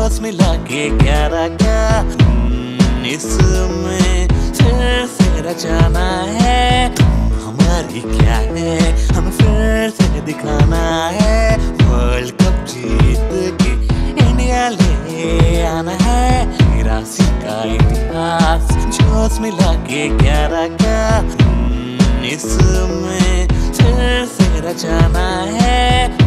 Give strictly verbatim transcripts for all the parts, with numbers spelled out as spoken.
जोश मिला के ग्यारह का इसमें फिर से रचाना है। तुम हमारी क्या है, हमें फिर से दिखाना है। वर्ल्ड कप जीत के इंडिया ले आना है। तिरासी का इतिहास जोश मिला के ग्यारह का इसमें फिर से रचाना है।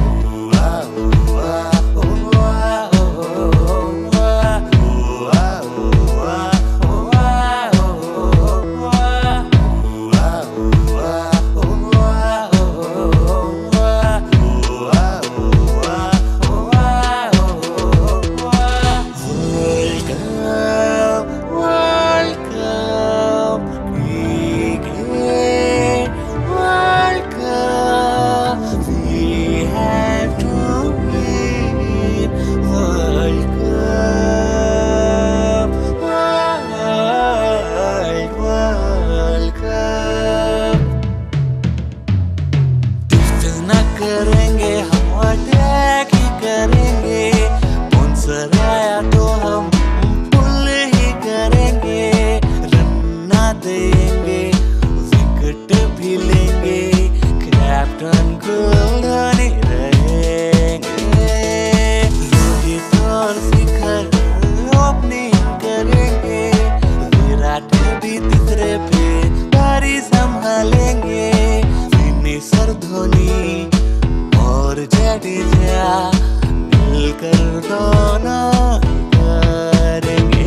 करेंगे हम अटैक ही करेंगे, स्पॉन्सर आया तो हम पुल ही करेंगे। रन ना देंगे विकेट भी लेंगे, कैप्टन कूल धोनी रहेंगे। रोहित और शिखर ओपनिंग करेंगे, विराट भी तीसरे पे पारी संभालेंगे। फिनिशर धोनी और जडेजा मिलकर दोनों करेंगे।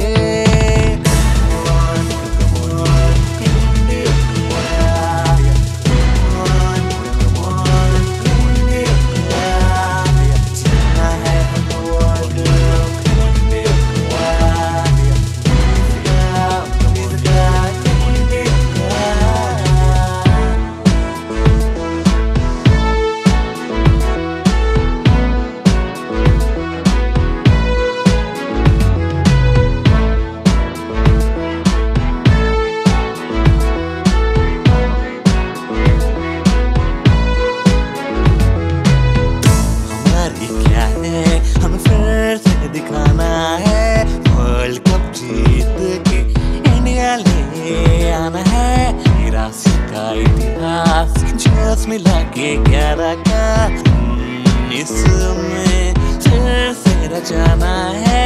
दिखाना है वर्ल्ड कप जीत के इंडिया ले आना है। तिरासी का इतिहास जोश मिला के ग्यारह का इसमें फिर से रचाना है।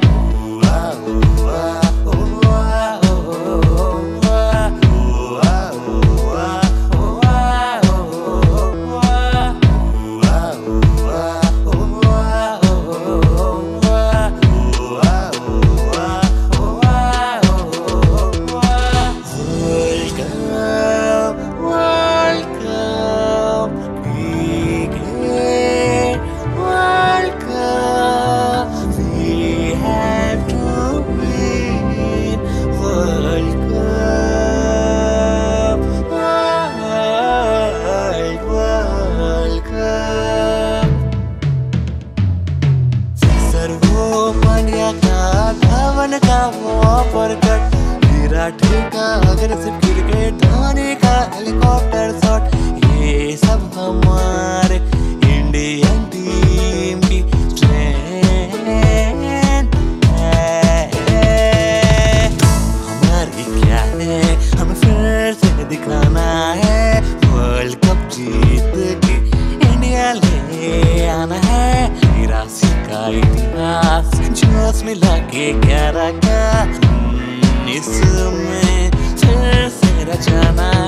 धवन का वो अपरकट, विराट का अग्रेसिव क्रिकेट, धोनी का हेलीकॉप्टर शॉट, ये सब हमारे इंडियन टीम की स्ट्रेंथ है। हमारी क्या है, हमें फिर से दिखाना है। वर्ल्ड कप जीत के इंडिया ले आना है। तिरासी का इतिहास जोश मिला के ग्यारह का इसमें फिर से रचाना